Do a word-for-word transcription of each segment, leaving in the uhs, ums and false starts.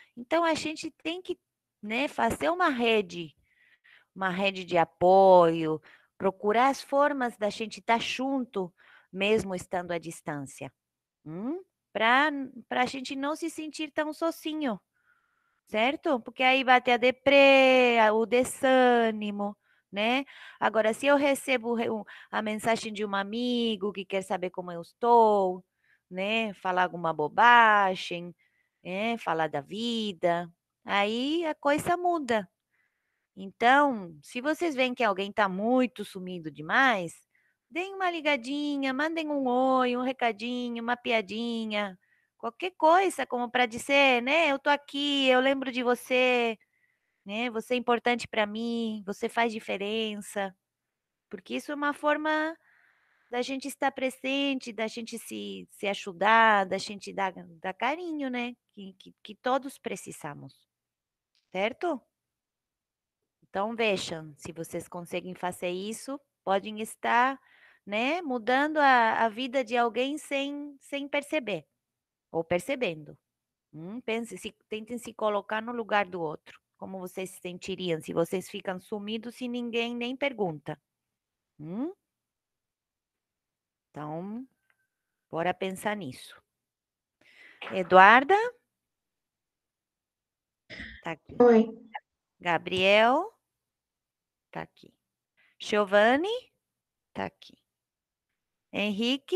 Então, a gente tem que, né, fazer uma rede, uma rede de apoio, procurar as formas da gente estar junto, mesmo estando à distância, hum? Para para a gente não se sentir tão sozinho, certo? Porque aí bate a deprê, a- o desânimo, né? Agora, se eu recebo re- um- a mensagem de um amigo que quer saber como eu estou, né? Falar alguma bobagem, né? Falar da vida, aí a coisa muda. Então, se vocês veem que alguém está muito sumido demais, deem uma ligadinha, mandem um oi, um recadinho, uma piadinha, qualquer coisa como para dizer, né? Eu tô aqui, eu lembro de você, né? Você é importante para mim, você faz diferença, porque isso é uma forma da gente estar presente, da gente se, se ajudar, da gente dar, dar carinho, né? Que, que, que todos precisamos, certo? Então vejam, se vocês conseguem fazer isso, podem estar, né, mudando a, a vida de alguém sem, sem perceber, ou percebendo. Hum, pense, se, tentem se colocar no lugar do outro. Como vocês se sentiriam se vocês ficam sumidos e ninguém nem pergunta? Hum? Então, bora pensar nisso. Eduarda, tá aqui. Oi, Gabriel, tá aqui. Giovanni, tá aqui. Henrique,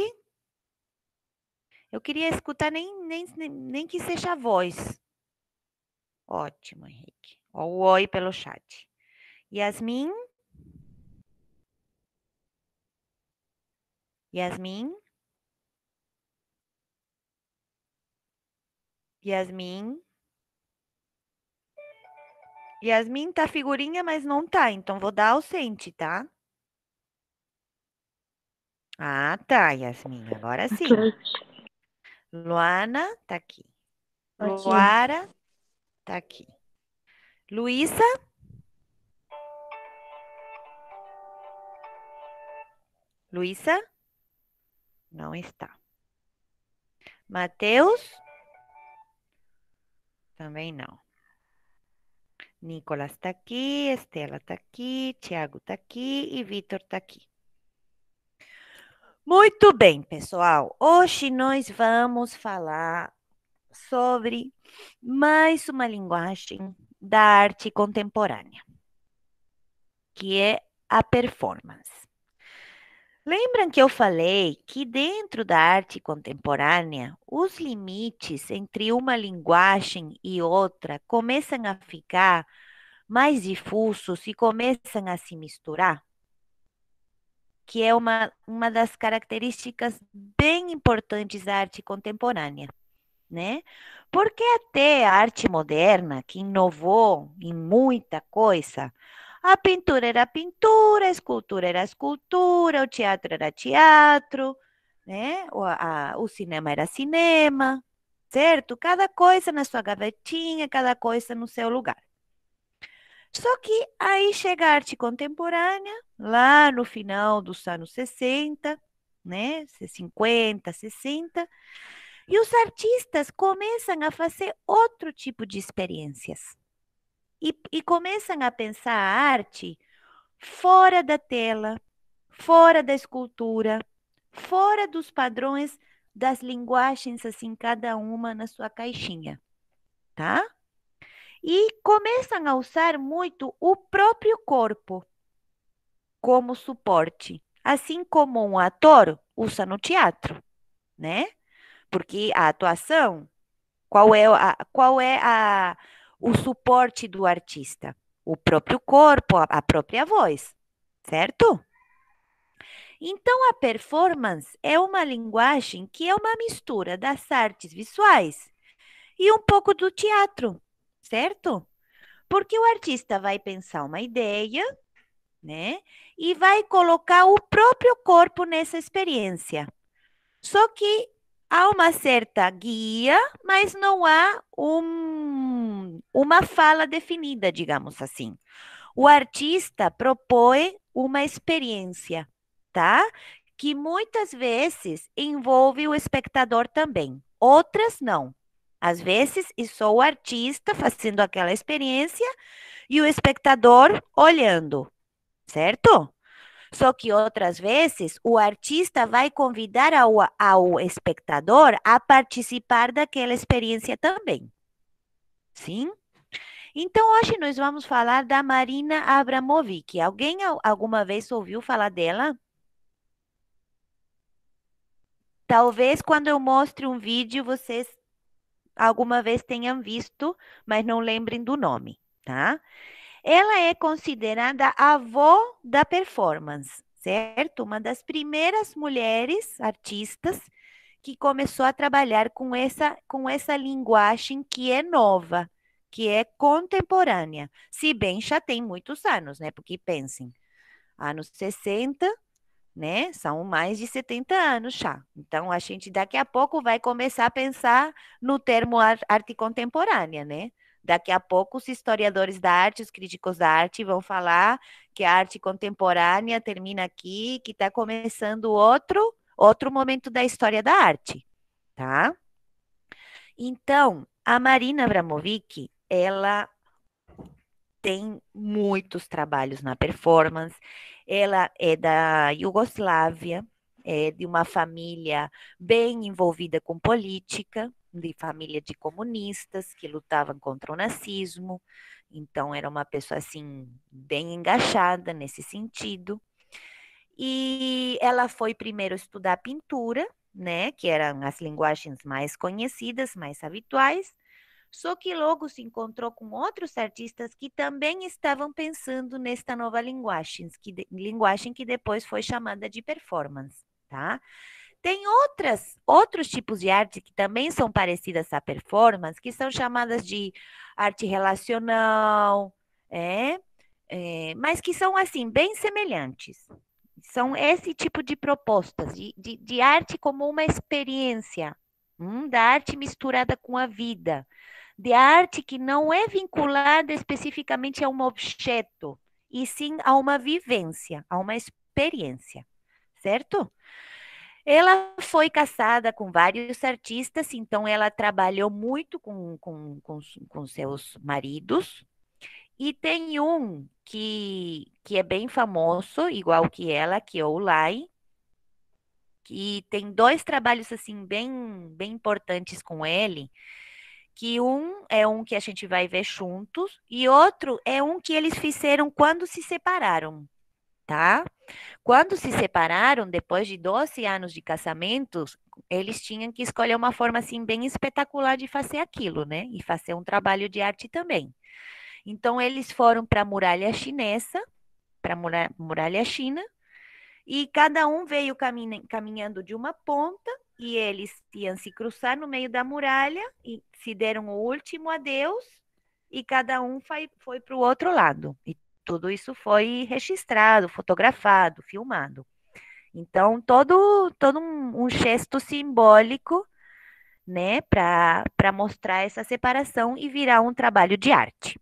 eu queria escutar nem, nem, nem, nem que seja a voz. Ótimo, Henrique. Ó, o oi pelo chat. Yasmin, Yasmin, Yasmin. Yasmin tá figurinha, mas não tá, então vou dar ausente, tá? Ah, tá, Yasmin, agora sim. aqui, Luana, tá aqui. aqui. Luara, tá aqui. Luísa, Luísa, não está. Mateus, também não. Nicolas tá aqui, Estela tá aqui, Tiago tá aqui e Vitor tá aqui. Muito bem, pessoal. Hoje nós vamos falar sobre mais uma linguagem da arte contemporânea, que é a performance. Lembram que eu falei que dentro da arte contemporânea, os limites entre uma linguagem e outra começam a ficar mais difusos e começam a se misturar? Que é uma, uma das características bem importantes da arte contemporânea, né? Porque até a arte moderna, que inovou em muita coisa, a pintura era pintura, a escultura era escultura, o teatro era teatro, né? O, a, o cinema era cinema, certo? Cada coisa na sua gavetinha, cada coisa no seu lugar. Só que aí chega a arte contemporânea, lá no final dos anos sessenta, né? cinquenta, sessenta, e os artistas começam a fazer outro tipo de experiências e, e começam a pensar a arte fora da tela, fora da escultura, fora dos padrões das linguagens, assim, cada uma na sua caixinha, tá? E começam a usar muito o próprio corpo como suporte, assim como um ator usa no teatro, né? Porque a atuação, qual é, a, qual é a, o suporte do artista? O próprio corpo, a, a própria voz, certo? Então, a performance é uma linguagem que é uma mistura das artes visuais e um pouco do teatro, certo? Porque o artista vai pensar uma ideia, né? E vai colocar o próprio corpo nessa experiência. Só que há uma certa guia, mas não há um, uma fala definida, digamos assim. O artista propõe uma experiência, tá? Que muitas vezes envolve o espectador também, outras não. Às vezes, e sou o artista fazendo aquela experiência e o espectador olhando, certo? Só que outras vezes o artista vai convidar ao, ao espectador a participar daquela experiência também. Sim? Então, hoje nós vamos falar da Marina Abramovic. Alguém al- alguma vez ouviu falar dela? Talvez quando eu mostre um vídeo, vocês alguma vez tenham visto, mas não lembrem do nome, tá? Ela é considerada a avó da performance, certo? Uma das primeiras mulheres artistas que começou a trabalhar com essa, com essa linguagem que é nova, que é contemporânea. Se bem já tem muitos anos, né? Porque pensem, anos sessenta, né? São mais de setenta anos já. Então, a gente daqui a pouco vai começar a pensar no termo ar- arte contemporânea, né? Daqui a pouco, os historiadores da arte, os críticos da arte vão falar que a arte contemporânea termina aqui, que está começando outro, outro momento da história da arte, tá? Então, a Marina Abramovic, ela tem muitos trabalhos na performance. Ela é da Iugoslávia, é de uma família bem envolvida com política, de família de comunistas que lutavam contra o nazismo. Então, era uma pessoa assim, bem engajada nesse sentido. E ela foi primeiro estudar pintura, né, que eram as linguagens mais conhecidas, mais habituais, só que logo se encontrou com outros artistas que também estavam pensando nesta nova linguagem, que, de, linguagem que depois foi chamada de performance, tá? Tem outras, outros tipos de arte que também são parecidas à performance, que são chamadas de arte relacional, é, é, mas que são, assim, bem semelhantes. São esse tipo de propostas, de, de, de arte como uma experiência, hum, da arte misturada com a vida, de arte que não é vinculada especificamente a um objeto, e sim a uma vivência, a uma experiência, certo? Ela foi casada com vários artistas, então ela trabalhou muito com, com, com, com seus maridos. E tem um que, que é bem famoso, igual que ela, que é o Lai, que tem dois trabalhos assim bem, bem importantes com ele, que um é um que a gente vai ver juntos e outro é um que eles fizeram quando se separaram, tá? Quando se separaram, depois de doze anos de casamento, eles tinham que escolher uma forma assim bem espetacular de fazer aquilo, né? E fazer um trabalho de arte também. Então eles foram para a muralha chinesa, para a muralha china, e cada um veio caminha, caminhando de uma ponta e eles iam se cruzar no meio da muralha e se deram o último adeus e cada um foi, foi para o outro lado. E tudo isso foi registrado, fotografado, filmado. Então, todo, todo um, um gesto simbólico, né, para para mostrar essa separação e virar um trabalho de arte.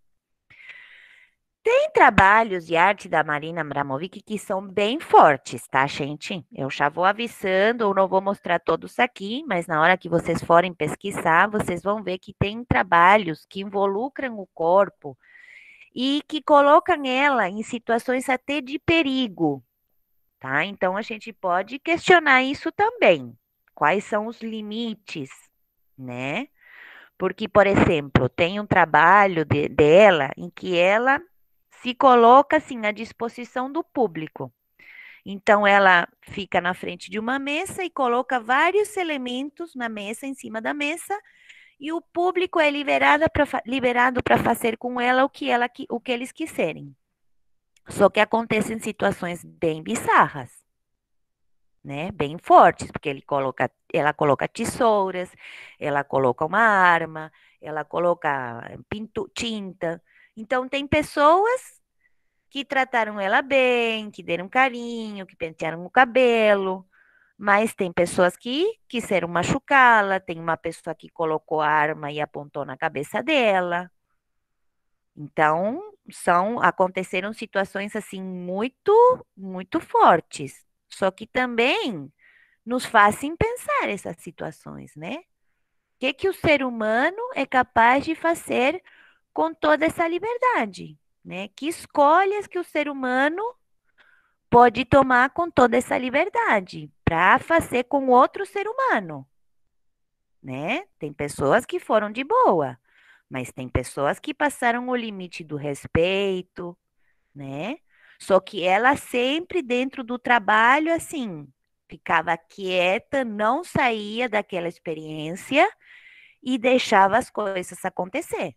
Tem trabalhos de arte da Marina Abramovic que são bem fortes, tá, gente? Eu já vou avisando, eu não vou mostrar todos aqui, mas na hora que vocês forem pesquisar, vocês vão ver que tem trabalhos que involucram o corpo e que colocam ela em situações até de perigo, tá? Então a gente pode questionar isso também. Quais são os limites, né? Porque, por exemplo, tem um trabalho de- dela em que ela se coloca assim à disposição do público. Então, ela fica na frente de uma mesa e coloca vários elementos na mesa, em cima da mesa, e o público é liberado para liberado para fazer com ela o que, ela o que eles quiserem. Só que acontecem situações bem bizarras, né? Bem fortes, porque ele coloca, ela coloca tesouras, ela coloca uma arma, ela coloca pinto, tinta. Então tem pessoas que trataram ela bem, que deram carinho, que pentearam o cabelo, mas tem pessoas que quiseram machucá-la, tem uma pessoa que colocou a arma e apontou na cabeça dela. Então, são aconteceram situações assim muito, muito fortes. Só que também nos fazem pensar essas situações, né? que que o ser humano é capaz de fazer com toda essa liberdade, né? Que escolhas que o ser humano pode tomar com toda essa liberdade para fazer com outro ser humano, né? Tem pessoas que foram de boa, mas tem pessoas que passaram o limite do respeito, né? Só que ela sempre dentro do trabalho, assim, ficava quieta, não saía daquela experiência e deixava as coisas acontecer.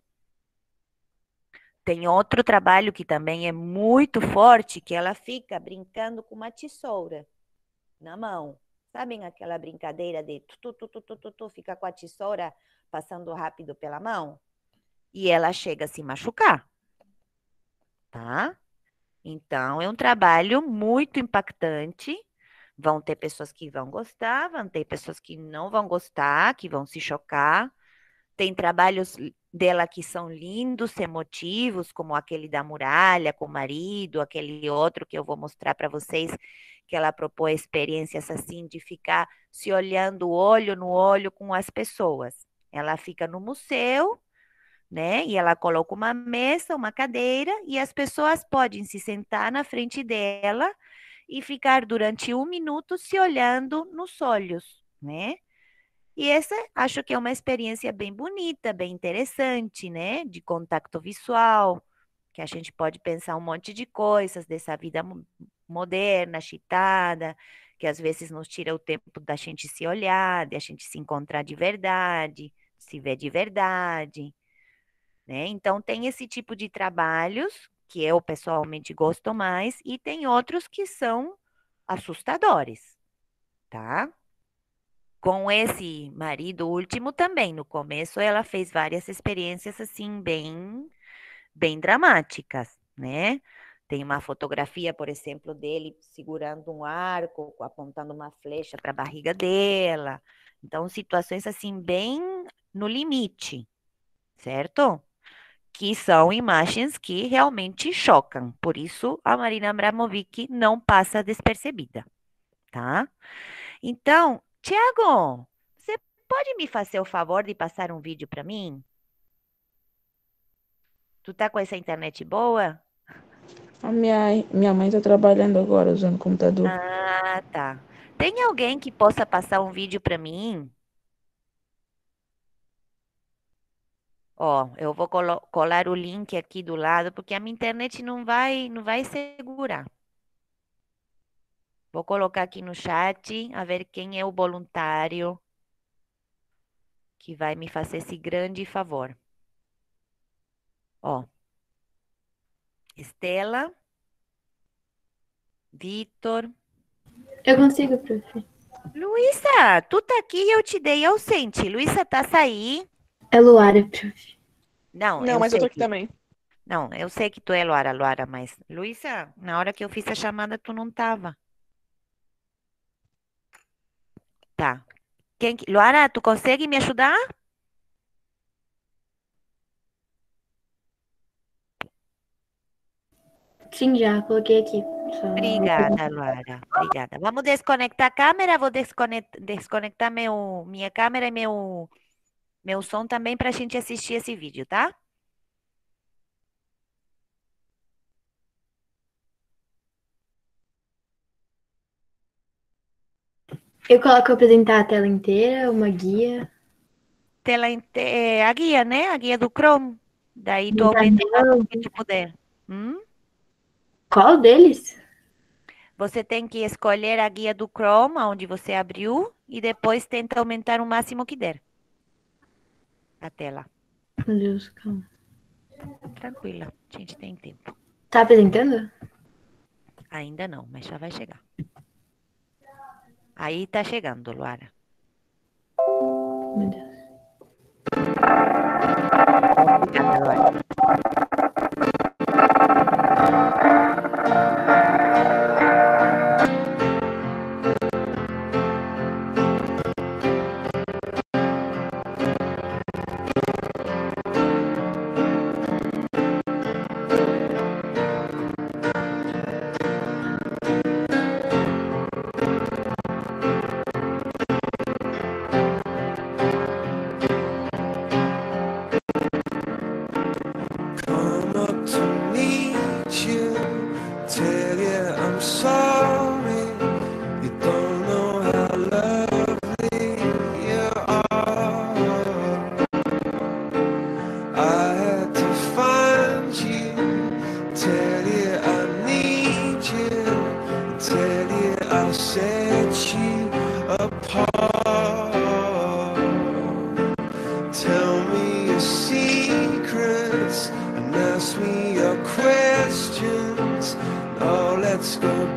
Tem outro trabalho que também é muito forte, que ela fica brincando com uma tesoura na mão. Sabem aquela brincadeira de tu, tu, tu, tu, tu, tu, tu, fica com a tesoura passando rápido pela mão? E ela chega a se machucar, tá? Então, é um trabalho muito impactante. Vão ter pessoas que vão gostar, vão ter pessoas que não vão gostar, que vão se chocar. Tem trabalhos dela que são lindos, emotivos, como aquele da muralha com o marido, aquele outro que eu vou mostrar para vocês, que ela propõe experiências assim de ficar se olhando olho no olho com as pessoas. Ela fica no museu, né? E ela coloca uma mesa, uma cadeira, e as pessoas podem se sentar na frente dela e ficar durante um minuto se olhando nos olhos, né? E essa acho que é uma experiência bem bonita, bem interessante, né? De contato visual, que a gente pode pensar um monte de coisas dessa vida mo- moderna, agitada, que às vezes nos tira o tempo da gente se olhar, de a gente se encontrar de verdade, se ver de verdade, né? Então tem esse tipo de trabalhos que eu pessoalmente gosto mais e tem outros que são assustadores, tá? Com esse marido último também, no começo ela fez várias experiências assim bem, bem dramáticas, né? Tem uma fotografia, por exemplo, dele segurando um arco, apontando uma flecha para a barriga dela. Então, situações assim bem no limite, certo? Que são imagens que realmente chocam. Por isso, a Marina Abramovic não passa despercebida, tá? Então, Tiago, você pode me fazer o favor de passar um vídeo para mim? Tu tá com essa internet boa? A minha, minha mãe está trabalhando agora usando o computador. Ah, tá. Tem alguém que possa passar um vídeo para mim? Ó, eu vou colo- colar o link aqui do lado porque a minha internet não vai, não vai segurar. Vou colocar aqui no chat a ver quem é o voluntário que vai me fazer esse grande favor. Ó, Estela, Vitor. Eu consigo, prof. Luísa, tu tá aqui e eu te dei ausente. Luísa, tá aí? É Luara, prof. Não, Não, eu mas eu tô sei aqui que. também. Não, eu sei que tu é Luara, Luara, mas. Luísa, na hora que eu fiz a chamada, tu não tava. Tá. Quem... que- Luara, tu consegue me ajudar? Sim, já coloquei aqui. Só vou Obrigada, perguntar. Luara. Obrigada. Vamos desconectar a câmera. Vou desconect... desconectar meu... minha câmera e meu, meu som também para a gente assistir esse vídeo, tá? Eu coloco apresentar a tela inteira, uma guia, Tela inte- eh, A guia, né? A guia do Chrome. Daí tu no aumenta o painel. máximo que tu puder. Hum? Qual deles? Você tem que escolher a guia do Chrome, onde você abriu, e depois tenta aumentar o máximo que der a tela. Meu Deus, calma. Tranquila, a gente tem tempo. Tá apresentando? Ainda não, mas já vai chegar. Aí tá chegando, Luara. Meu Deus. Obrigada, Luara.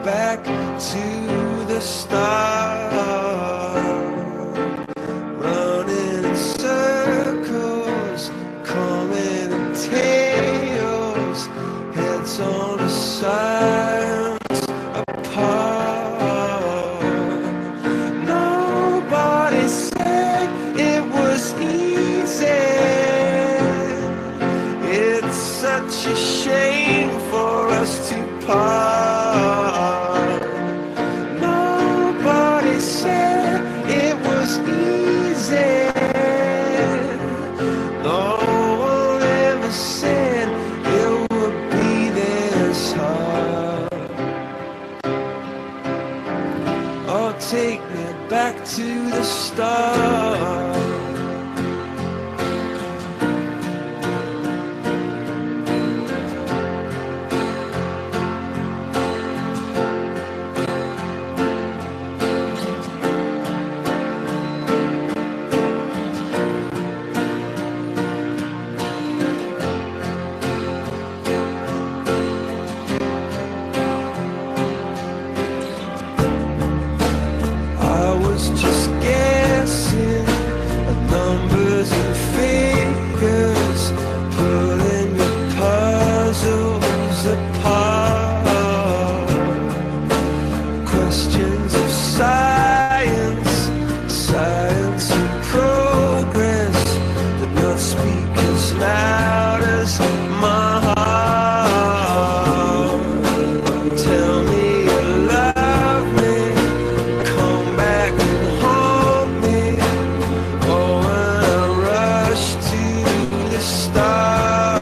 back to the start, running in circles, coming in tails, heads on the sides apart. Nobody said it was easy. It's such a shame for us to part. Nobody said it was easy. No one ever said it would be this hard. Oh, take me back to the start. I was just guessing at numbers and figures, pulling the puzzles apart. Questions of science, science and progress, did not speak as loud as my heart. Tell me you love me, come back and hold me. Oh, when I rush to the start,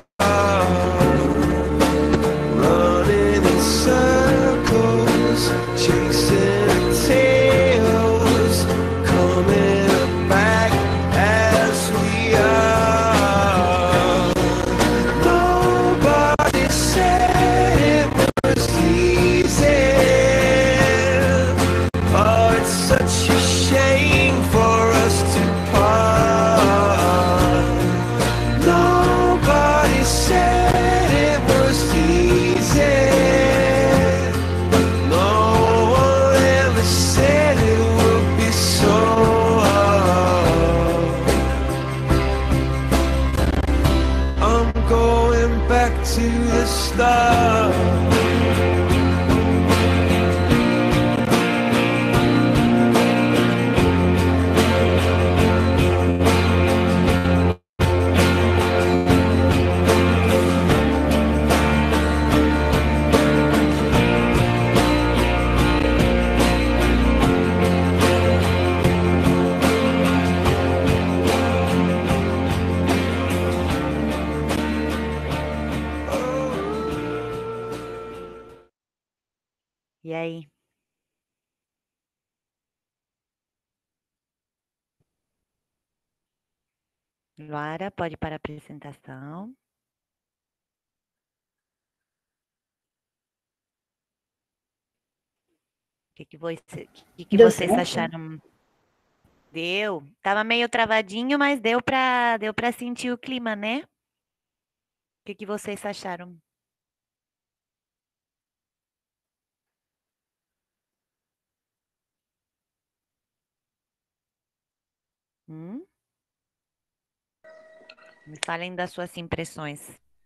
running in circles, chasing tails, coming back as we are. Nobody said it was easy. Oh, it's such a shame for us to part. Nobody said it was easy. No one ever said it would be so hard. I'm going back to the start. E aí? Luara, pode para a apresentação. O que que, você, que que Deu vocês certo? acharam? Deu. Tava meio travadinho, mas deu para deu para sentir o clima, né? O que que vocês acharam? Hum? Me falem das suas impressões.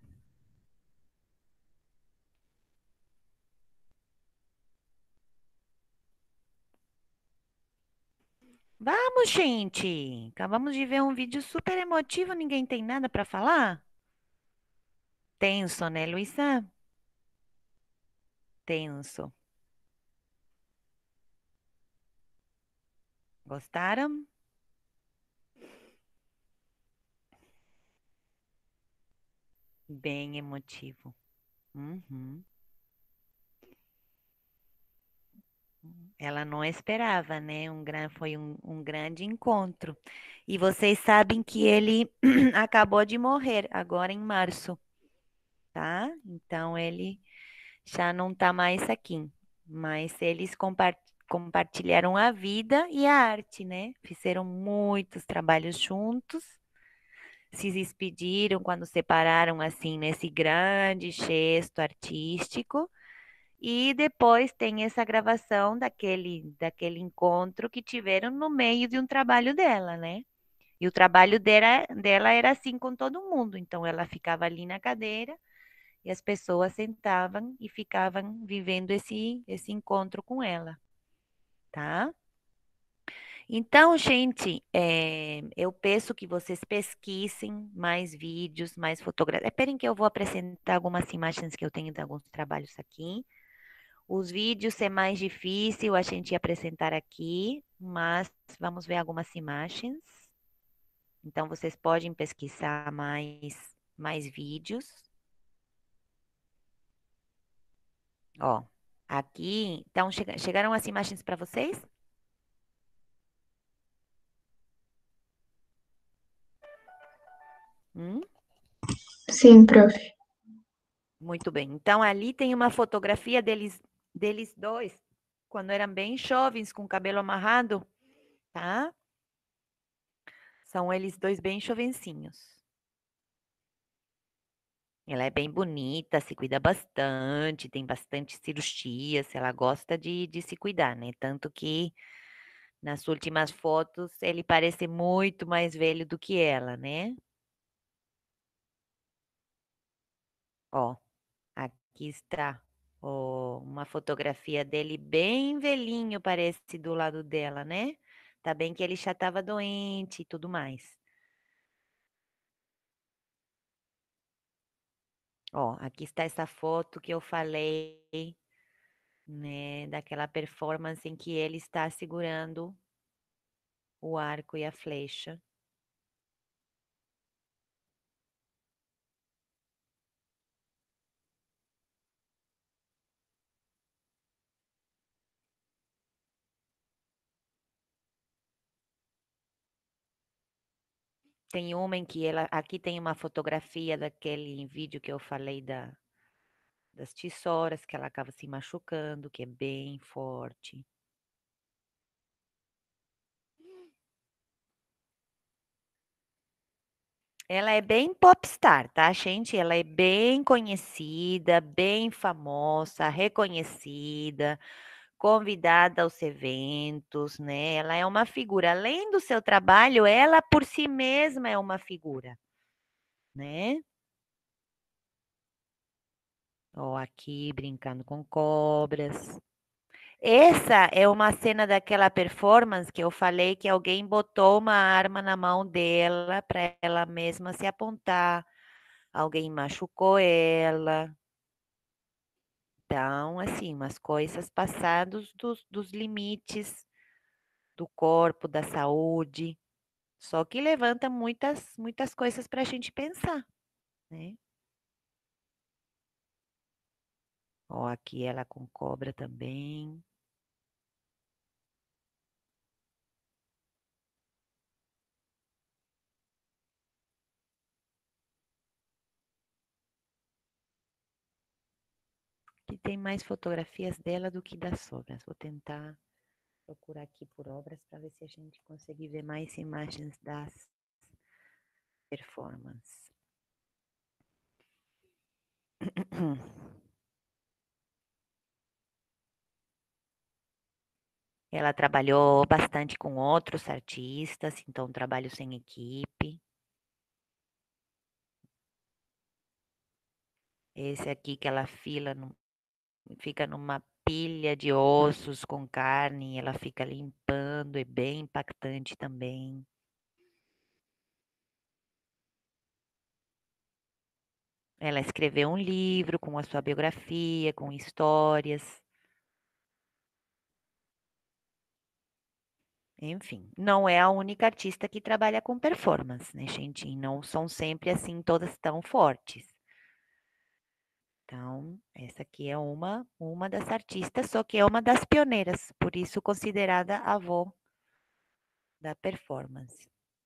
Vamos, gente! Acabamos de ver um vídeo super emotivo, ninguém tem nada para falar? Tenso, né, Luísa? Tenso. Gostaram? Bem emotivo. Uhum. Ela não esperava, né? Um gran... Foi um, um grande encontro. E vocês sabem que ele acabou de morrer agora em março, tá? Então ele já não tá mais aqui. Mas eles compa- compartilharam a vida e a arte, né? Fizeram muitos trabalhos juntos. Se despediram quando separaram, assim, nesse grande gesto artístico. E depois tem essa gravação daquele, daquele encontro que tiveram no meio de um trabalho dela, né? E o trabalho dela, dela era assim com todo mundo. Então ela ficava ali na cadeira e as pessoas sentavam e ficavam vivendo esse, esse encontro com ela, tá? Então, gente, eh, eu peço que vocês pesquisem mais vídeos, mais fotografias. Esperem que eu vou apresentar algumas imagens que eu tenho de alguns trabalhos aqui. Os vídeos é mais difícil a gente apresentar aqui, mas vamos ver algumas imagens. Então, vocês podem pesquisar mais, mais vídeos. Ó, aqui, então, chega- chegaram as imagens para vocês? Hum? Sim, prof. Muito bem. Então, ali tem uma fotografia deles, deles dois, quando eram bem jovens, com o cabelo amarrado, tá? São eles dois bem jovencinhos. Ela é bem bonita, se cuida bastante, tem bastante cirurgias, ela gosta de, de se cuidar, né? Tanto que nas últimas fotos ele parece muito mais velho do que ela, né? Ó, aqui está ó, uma fotografia dele bem velhinho, parece do lado dela, né? Tá bem que ele já estava doente e tudo mais. Ó, aqui está essa foto que eu falei, né, daquela performance em que ele está segurando o arco e a flecha. Tem uma em que ela, aqui tem uma fotografia daquele vídeo que eu falei da, das tesouras, que ela acaba se machucando, que é bem forte. Ela é bem popstar, tá, gente? Ela é bem conhecida, bem famosa, reconhecida, convidada aos eventos, né? Ela é uma figura. Além do seu trabalho, ela por si mesma é uma figura, né? Ó, aqui brincando com cobras. Essa é uma cena daquela performance que eu falei que alguém botou uma arma na mão dela para ela mesma se apontar. Alguém machucou ela. Então, assim, umas coisas passadas dos, dos limites do corpo, da saúde. Só que levanta muitas, muitas coisas para a gente pensar, né? Ó, aqui ela com cobra também. Aqui tem mais fotografias dela do que das obras. Vou tentar procurar aqui por obras para ver se a gente consegue ver mais imagens das performances. Ela trabalhou bastante com outros artistas, então trabalho sem equipe. Esse aqui que ela fila no, fica numa pilha de ossos com carne, ela fica limpando, é bem impactante também. Ela escreveu um livro com a sua biografia, com histórias. Enfim, não é a única artista que trabalha com performance, né, gente? E não são sempre assim todas tão fortes. Então, essa aqui é uma, uma das artistas, só que é uma das pioneiras, por isso considerada a avó da performance.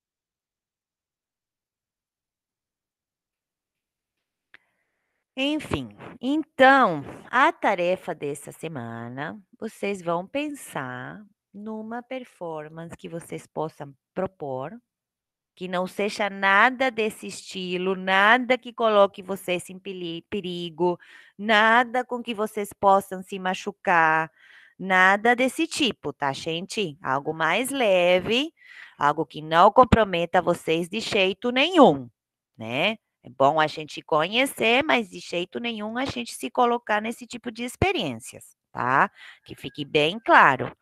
Enfim, então, a tarefa dessa semana, vocês vão pensar numa performance que vocês possam propor que não seja nada desse estilo, nada que coloque vocês em peli- perigo, nada com que vocês possam se machucar, nada desse tipo, tá, gente? Algo mais leve, algo que não comprometa vocês de jeito nenhum, né? É bom a gente conhecer, mas de jeito nenhum a gente se colocar nesse tipo de experiências, tá? Que fique bem claro.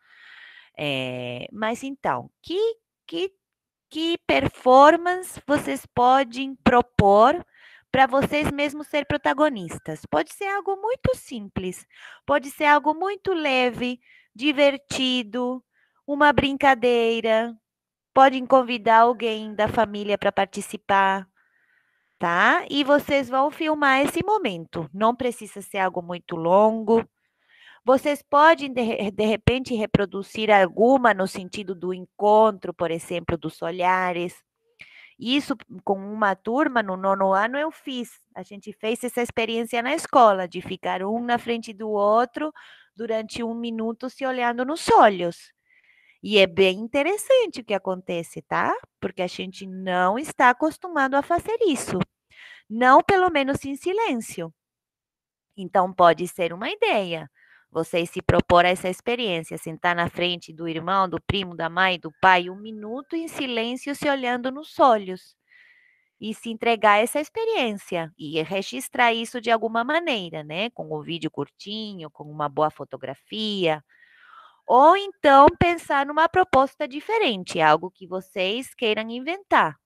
É, mas então, que, que, que performance vocês podem propor para vocês mesmos ser protagonistas? Pode ser algo muito simples, pode ser algo muito leve, divertido, uma brincadeira. Podem convidar alguém da família para participar, tá? E vocês vão filmar esse momento. Não precisa ser algo muito longo. Vocês podem, de, re- de repente, reproduzir alguma no sentido do encontro, por exemplo, dos olhares. Isso com uma turma no nono ano eu fiz. A gente fez essa experiência na escola, de ficar um na frente do outro durante um minuto se olhando nos olhos. E é bem interessante o que acontece, tá? Porque a gente não está acostumado a fazer isso. Não, pelo menos em silêncio. Então, pode ser uma ideia. Vocês se propor essa experiência, sentar na frente do irmão, do primo, da mãe, do pai, um minuto em silêncio, se olhando nos olhos. E se entregar a essa experiência. E registrar isso de alguma maneira, né? Com o vídeo curtinho, com uma boa fotografia. Ou então pensar numa proposta diferente, algo que vocês queiram inventar,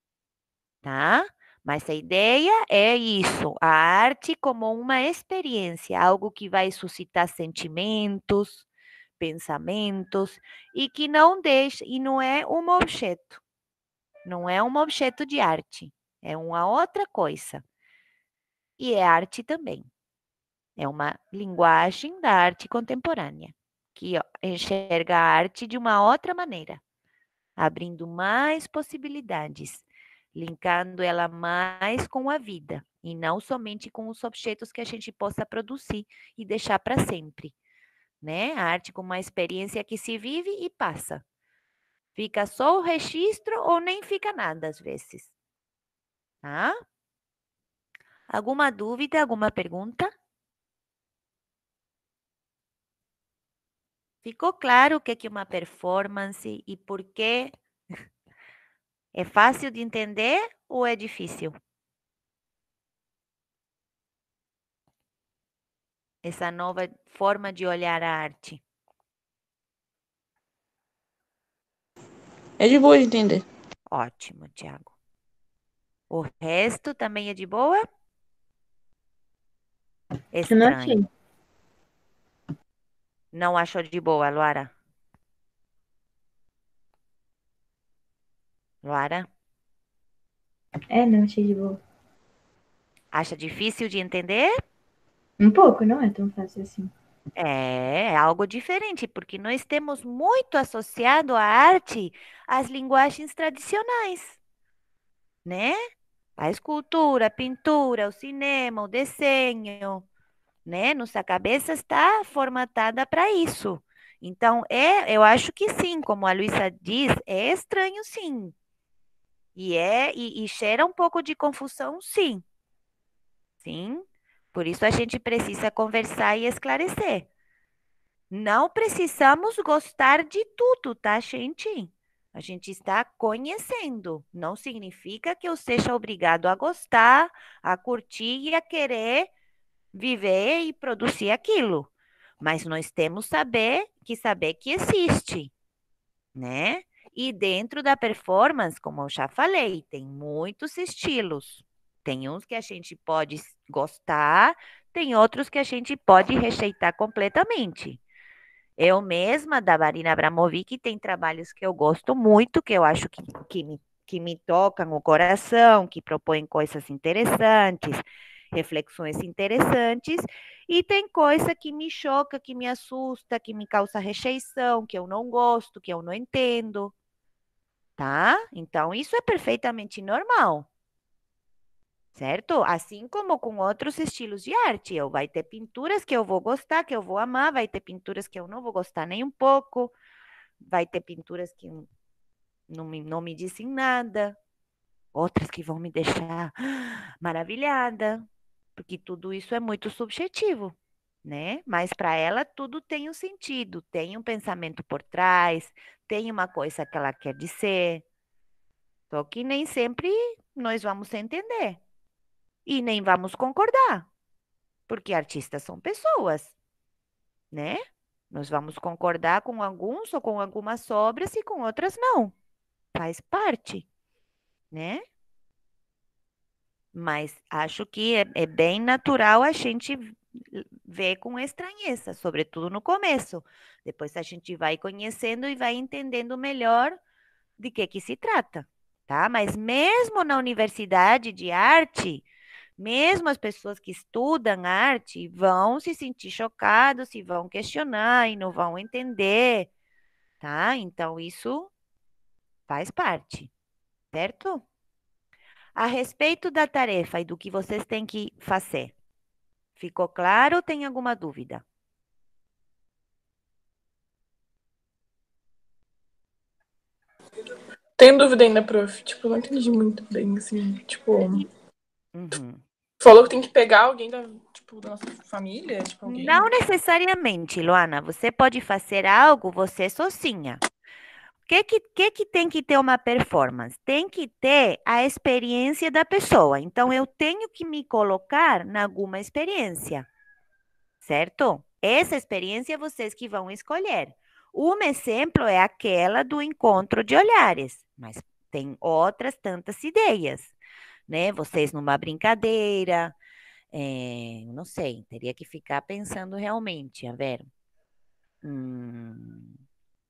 tá? Mas a ideia é isso, a arte como uma experiência, algo que vai suscitar sentimentos, pensamentos e que não deixa, e não é um objeto, não é um objeto de arte, é uma outra coisa. E é arte também, é uma linguagem da arte contemporânea, que ó, enxerga a arte de uma outra maneira, abrindo mais possibilidades, linkando ela mais com a vida e não somente com os objetos que a gente possa produzir e deixar para sempre, né? A arte como uma experiência que se vive e passa. Fica só o registro ou nem fica nada às vezes, tá? Alguma dúvida, alguma pergunta? Ficou claro o que é uma performance e por quê? É fácil de entender ou é difícil? Essa nova forma de olhar a arte. É de boa de entender. Ótimo, Tiago. O resto também é de boa? Eu não achei. Estranho. Não achou de boa, Luara? Luara? É, não achei de boa. Acha difícil de entender? Um pouco, não é tão fácil assim. É, é algo diferente, porque nós temos muito associado a arte às linguagens tradicionais, né? A escultura, a pintura, o cinema, o desenho, né? Nossa cabeça está formatada para isso. Então, é, eu acho que sim, como a Luísa diz, é estranho sim. E é, e, e gera um pouco de confusão, sim. Sim. Por isso a gente precisa conversar e esclarecer. Não precisamos gostar de tudo, tá, gente? A gente está conhecendo. Não significa que eu seja obrigado a gostar, a curtir e a querer viver e produzir aquilo. Mas nós temos saber que saber que existe, né? E dentro da performance, como eu já falei, tem muitos estilos. Tem uns que a gente pode gostar, tem outros que a gente pode rejeitar completamente. Eu mesma, da Marina Abramovic, tem trabalhos que eu gosto muito, que eu acho que, que, me, que me tocam o coração, que propõem coisas interessantes, reflexões interessantes, e tem coisa que me choca, que me assusta, que me causa rejeição, que eu não gosto, que eu não entendo, tá? Então, isso é perfeitamente normal. Certo? Assim como com outros estilos de arte. Eu vai ter pinturas que eu vou gostar, que eu vou amar, vai ter pinturas que eu não vou gostar nem um pouco, vai ter pinturas que não me, não me dizem nada. Outras que vão me deixar maravilhada, porque tudo isso é muito subjetivo, né? Mas para ela tudo tem um sentido, tem um pensamento por trás, tem uma coisa que ela quer dizer. Só que nem sempre nós vamos entender e nem vamos concordar, porque artistas são pessoas, né? Nós vamos concordar com alguns ou com algumas obras e com outras não. Faz parte, né? Mas acho que é, é bem natural a gente ver com estranheza, sobretudo no começo. Depois a gente vai conhecendo e vai entendendo melhor de que que se trata, tá? Mas mesmo na universidade de arte, mesmo as pessoas que estudam arte vão se sentir chocados e vão questionar e não vão entender, tá? Então isso faz parte, certo? A respeito da tarefa e do que vocês têm que fazer, ficou claro ou tem alguma dúvida? Tenho dúvida ainda, prof. Tipo, não entendi muito bem, assim. Tipo, Uhum. falou que tem que pegar alguém da, tipo, da nossa família? Tipo, alguém. Não necessariamente, Luana. Você pode fazer algo você sozinha. O que que, que que tem que ter uma performance? Tem que ter a experiência da pessoa. Então, eu tenho que me colocar em alguma experiência, certo? Essa experiência vocês que vão escolher. Um exemplo é aquela do encontro de olhares, mas tem outras tantas ideias, né? Vocês numa brincadeira, é, não sei, teria que ficar pensando realmente, a ver. Hum,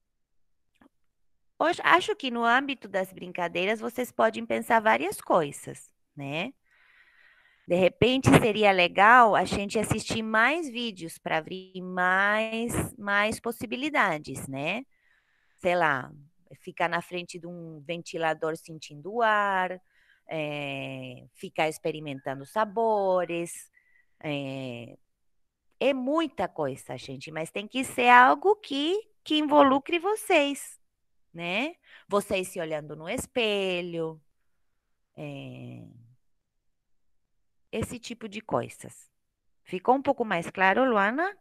hoje, acho que no âmbito das brincadeiras vocês podem pensar várias coisas, né? De repente seria legal a gente assistir mais vídeos para abrir mais, mais possibilidades, né? Sei lá, ficar na frente de um ventilador sentindo o ar, é, ficar experimentando sabores. É, é muita coisa, gente, mas tem que ser algo que, que involucre vocês, né? Vocês se olhando no espelho, é, esse tipo de coisas. Ficou um pouco mais claro, Luana?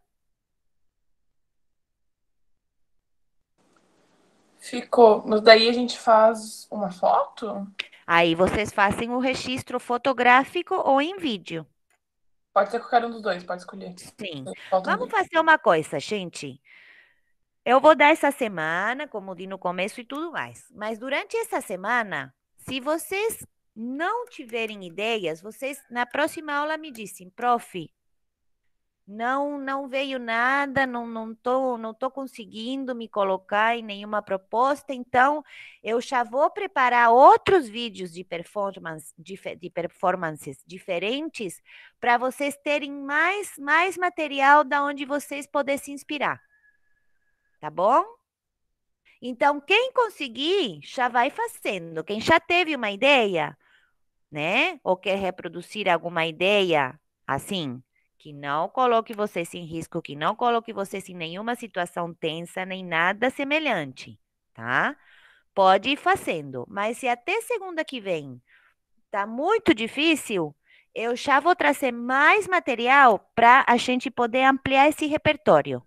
Ficou. Mas daí a gente faz uma foto? Aí vocês fazem o registro fotográfico ou em vídeo. Pode ser qualquer um dos dois, pode escolher. Sim. Faltam Vamos dois. fazer uma coisa, gente. Eu vou dar essa semana, como di no começo e tudo mais. Mas durante essa semana, se vocês não tiverem ideias, vocês na próxima aula me dizem, prof, não não veio nada, não não tô não tô conseguindo me colocar em nenhuma proposta, então eu já vou preparar outros vídeos de performance de, de performances diferentes para vocês terem mais mais material da onde vocês poderem se inspirar. Tá bom? Então, quem conseguir, já vai fazendo. Quem já teve uma ideia, né? Ou quer reproduzir alguma ideia, assim, que não coloque vocês em risco, que não coloque vocês em nenhuma situação tensa, nem nada semelhante, tá? Pode ir fazendo. Mas se até segunda que vem tá muito difícil, eu já vou trazer mais material para a gente poder ampliar esse repertório.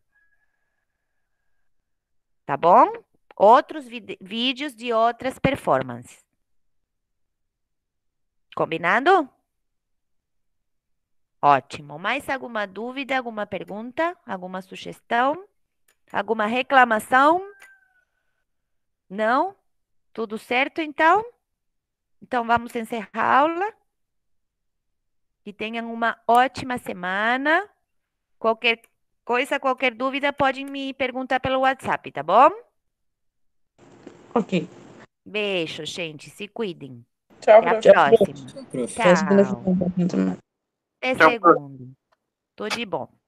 Tá bom? Outros vídeos de outras performances. Combinado? Ótimo. Mais alguma dúvida, alguma pergunta, alguma sugestão, alguma reclamação? Não? Tudo certo, então? Então, vamos encerrar a aula. Que tenham uma ótima semana. Qualquer coisa, qualquer dúvida, podem me perguntar pelo WhatsApp, tá bom? Ok. Beijo, gente. Se cuidem. Tchau, Até a prof. próxima. Até segunda-feira, Tchau. então. Até Tchau, prof. segundo. Tudo de bom.